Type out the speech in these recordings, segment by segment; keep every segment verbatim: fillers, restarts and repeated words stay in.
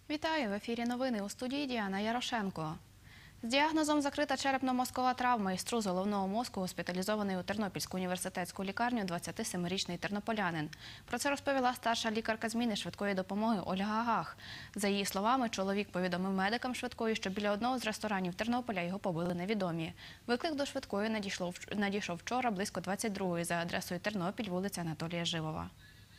Вітаю! В ефірі новини, у студії Діана Ярошенко. З діагнозом закрита черепно-мозкова травма і струс головного мозку госпіталізований у Тернопільську університетську лікарню двадцятисемирічний тернополянин. Про це розповіла старша лікарка зміни швидкої допомоги Ольга Гах. За її словами, чоловік повідомив медикам швидкої, що біля одного з ресторанів Тернополя його побили невідомі. Виклик до швидкої надійшов, надійшов вчора близько двадцять другої за адресою Тернопіль, вулиця Анатолія Живова.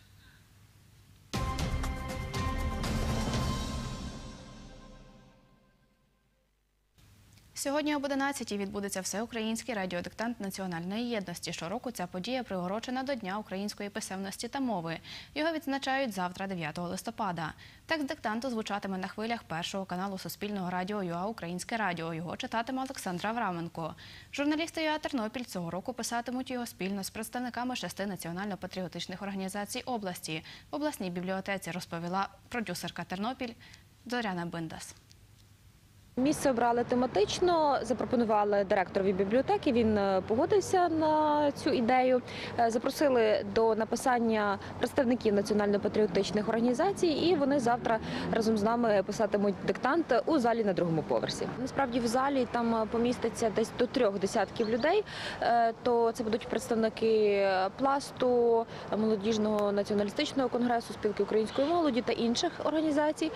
Сьогодні об одинадцятій відбудеться всеукраїнський радіодиктант національної єдності. Щороку ця подія приурочена до Дня української писемності та мови. Його відзначають завтра, дев'ятого листопада. Текст диктанту звучатиме на хвилях першого каналу Суспільного радіо ЮА «Українське радіо». Його читатиме Олександр Авраменко. Журналісти ЮА «Тернопіль» цього року писатимуть його спільно з представниками шести національно-патріотичних організацій області. В обласній бібліотеці розповіла продюсерка «Тернопіль» Зоряна Биндас. Місце обрали тематично, запропонували директорові бібліотеки, він погодився на цю ідею. Запросили до написання представників національно-патріотичних організацій, і вони завтра разом з нами писатимуть диктант у залі на другому поверсі. Насправді в залі там поміститься десь до трьох десятків людей, то це будуть представники Пласту, молодіжного націоналістичного конгресу, спілки української молоді та інших організацій.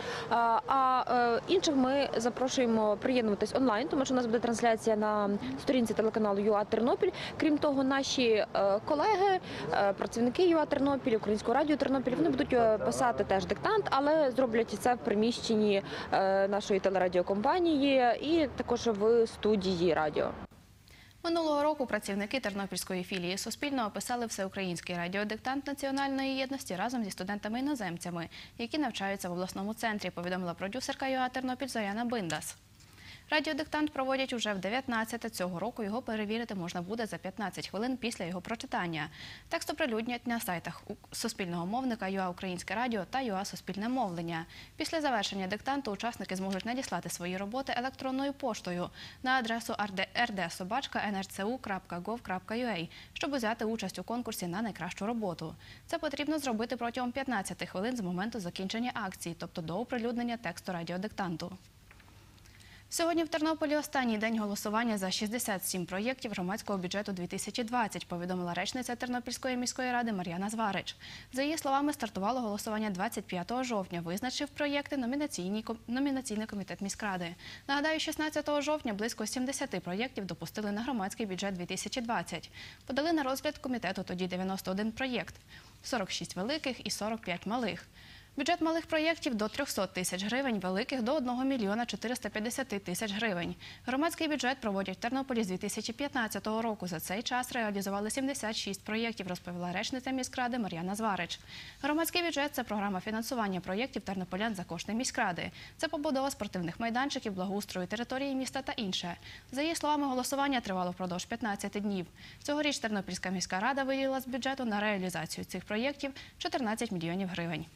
А інших ми запрошуємо приєднуватись онлайн, тому що у нас буде трансляція на сторінці телеканалу ЮА «Тернопіль». Крім того, наші колеги, працівники ЮА «Тернопіль», Українського радіо «Тернопіль», вони будуть писати теж диктант, але зроблять це в приміщенні нашої телерадіокомпанії і також в студії радіо. Минулого року працівники Тернопільської філії Суспільного писали всеукраїнський радіодиктант національної єдності разом зі студентами-іноземцями, які навчаються в обласному центрі, повідомила продюсерка ЮА «Тернопіль» Зоряна Биндас. Радіодиктант проводять уже в дев'ятнадцяте. Цього року його перевірити можна буде за п'ятнадцять хвилин після його прочитання. Текст оприлюднять на сайтах суспільного мовника ЮА «Українське радіо» та ЮА «Суспільне мовлення». Після завершення диктанту учасники зможуть надіслати свої роботи електронною поштою на адресу ер де собачка ен ер це у крапка гов крапка ю а, щоб взяти участь у конкурсі на найкращу роботу. Це потрібно зробити протягом п'ятнадцяти хвилин з моменту закінчення акції, тобто до оприлюднення тексту радіодиктанту. Сьогодні в Тернополі останній день голосування за шістдесят сім проєктів громадського бюджету дві тисячі двадцять, повідомила речниця Тернопільської міської ради Мар'яна Зварич. За її словами, стартувало голосування двадцять п'ятого жовтня, визначив проєкти номінаційний комітет міськради. Нагадаю, шістнадцятого жовтня близько сімдесят проєктів допустили на громадський бюджет дві тисячі двадцять. Подали на розгляд комітету тоді дев'яносто один проєкт, сорок шість великих і сорок п'ять малих. Бюджет малих проєктів – до трьохсот тисяч гривень, великих – до одного мільйона чотириста п'ятдесят тисяч гривень. Громадський бюджет проводять в Тернополі з дві тисячі п'ятнадцятого року. За цей час реалізували сімдесят шість проєктів, розповіла речниця міськради Мар'яна Зварич. Громадський бюджет – це програма фінансування проєктів тернополян за кошти міськради. Це побудова спортивних майданчиків, благоустрою території міста та інше. За її словами, голосування тривало впродовж п'ятнадцяти днів. Цьогоріч Тернопільська міська рада виділила з бюджету на реалізацію цих проєктів чотирнадцять мільйонів гривень.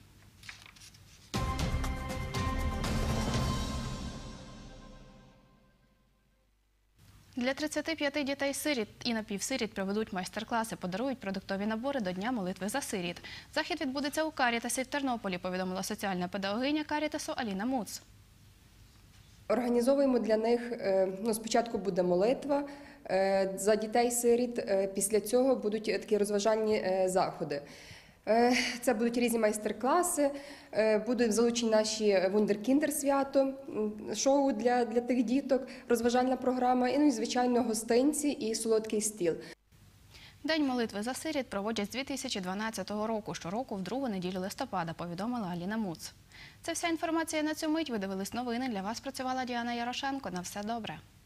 Для тридцяти п'яти дітей-сиріт і напівсиріт проведуть майстер-класи, подарують продуктові набори до Дня молитви за сиріт. Захід відбудеться у Карітасі в Тернополі, повідомила соціальна педагогиня Карітасу Аліна Муц. Організовуємо для них, ну, спочатку буде молитва за дітей-сиріт, після цього будуть такі розважальні заходи. Це будуть різні майстер-класи, будуть залучені наші вундеркіндер свято, шоу для, для тих діток, розважальна програма і, ну, і, звичайно, гостинці і солодкий стіл. День молитви за сиріт проводять з дві тисячі дванадцятого року, щороку в другу неділю листопада, повідомила Аліна Муц. Це вся інформація на цю мить. Ви дивились новини. Для вас працювала Діана Ярошенко. На все добре.